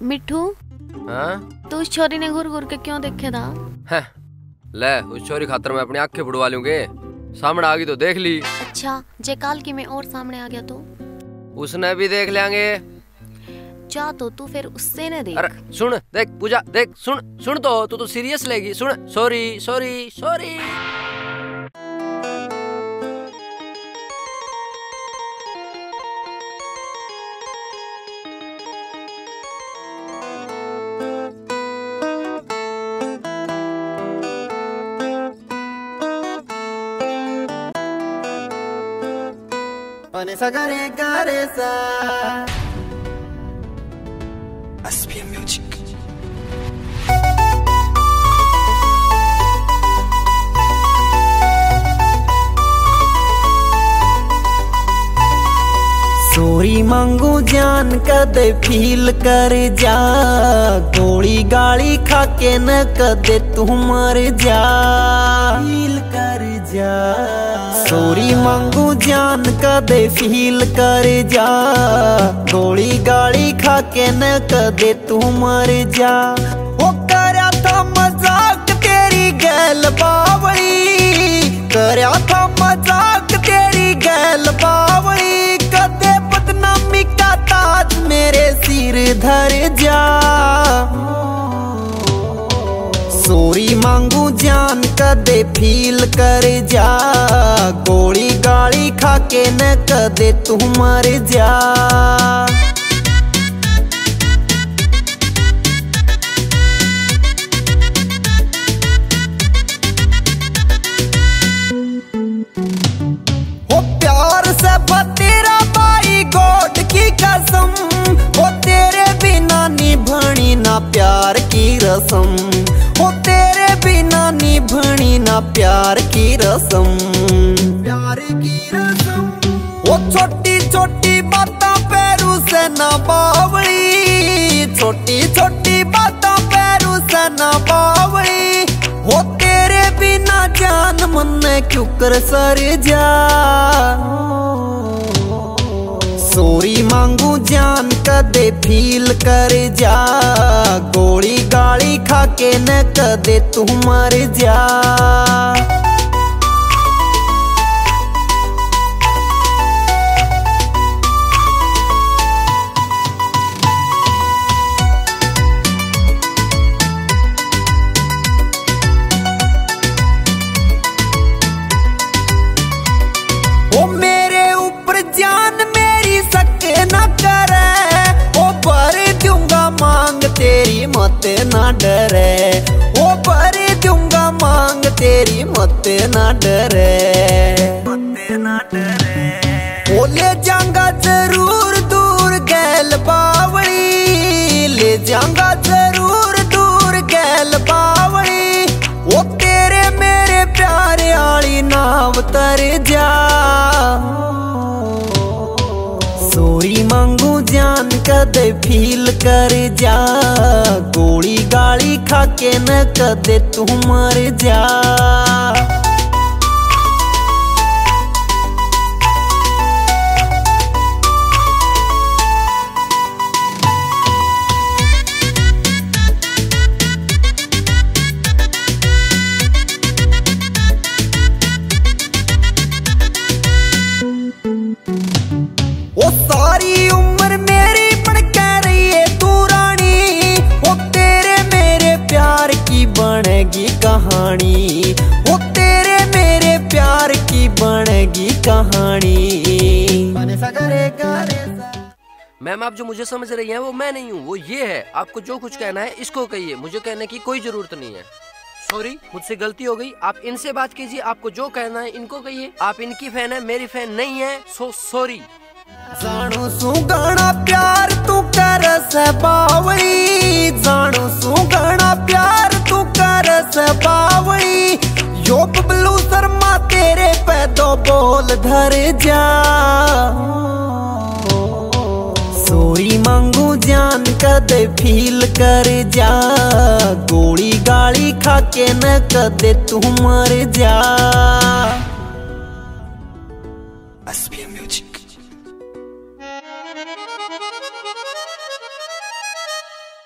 मिठू, हाँ? तू उस छोरी ने घूर घूर के क्यों देखे था? है ले, उस छोरी खातर मैं अपनी आंखें बुड़वा लूंगे। सामने आ गई तो देख ली। अच्छा, जे काल की मैं और सामने आ गया तो उसने भी देख लेंगे। जा तो तू फिर उससे न देख। अरे सुन, देख पूजा, देख सुन सुन, तो तू तो सीरियस लेगी। सुन, sorry sorry sorry. Sa gare gare sa SPM Music. Sorry मांगू जान कदे फील कर जा, गोली गाली खा के न कदे तू मर जा, फील कर जा। सॉरी मांगू जान कदे फील कर जा, गोली गाली खा के न कदे तू मर जा। वो करया था मजाक तेरी गैल बावली, करया था मजाक तेरी गैल बावली, कदे बदनामी का ताज मेरे सिर धर जा। सॉरी मांगू जान कदे फील कर जा, गोली गाली खा के न कदे तू मर जा। हो प्यार से तेरा भाई गोड की कसम, हो तेरे बिना निभनी ना प्यार की रसम, हो तेरे बिना निभनी ना प्यार की रसम, प्यार की रसम। वो छोटी छोटी बातों पैरू से ना बावली, छोटी छोटी बातों पैरू से ना बावली, हो तेरे बिना जान मन क्यों कर सर जा। सॉरी मांगू जान कदे फील कर जा, गोली गाली खा के न कदे तू मर जा। ओ मेरे ऊपर जान मेरी सक न करे, ओ भर दूंगा मांग तेरी मत ना डरे, ओ भर दूंगा मांग तेरी मत ना डरे, मत ना डरे। ओ ले जाऊंगा जरूर दूर गैल बावली, ले जाऊंगा जरूर दूर गैल बावली, ओ तेरे मेरे प्यारे आली नाव तर जा। सॉरी मांगू जान कदे फील कर जा, गोली गाली खा के न कदे तू मर जा। ओ सारी उम्र मेरी बन के रही है तू रानी, ओ तेरे मेरे प्यार की बनेगी कहानी, ओ तेरे मेरे प्यार की बनेगी कहानी। मैम, आप जो मुझे समझ रही हैं वो मैं नहीं हूँ, वो ये है। आपको जो कुछ कहना है इसको कहिए, मुझे कहने की कोई जरूरत नहीं है। सॉरी, मुझसे गलती हो गई। आप इनसे बात कीजिए, आपको जो कहना है इनको कहिए। आप इनकी फैन है, मेरी फैन नहीं है, सो सॉरी। जानू सुगना प्यार तू कर से बावली, जानू सुगना प्यार तू कर से बावली, यो बबलू शर्मा तेरे पे दो बोल धर जा। सॉरी मांगू जान कदे फील कर जा, गोली गाली खा के न कदे तू मर जा। SPM Music.